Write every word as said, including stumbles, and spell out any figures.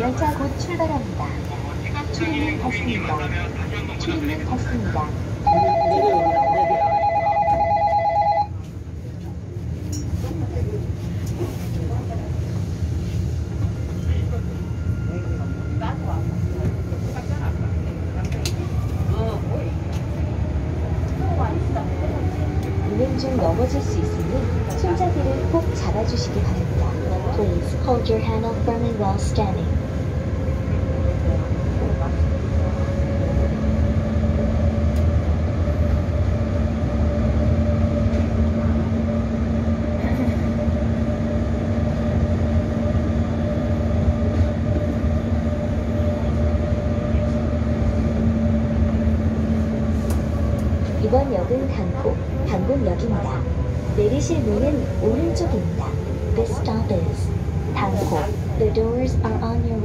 열차 곧 출발합니다. 출입문 닫습니다. 출입문 닫습니다. 운행 중 넘어질 수 있으니 손잡이를 꼭 잡아주시기 바랍니다. Please hold your handle firmly while standing. 이번 역은 강곡, 강곡역입니다. 내리실 문은 오른쪽입니다. This stop is Bangkok. The doors are on your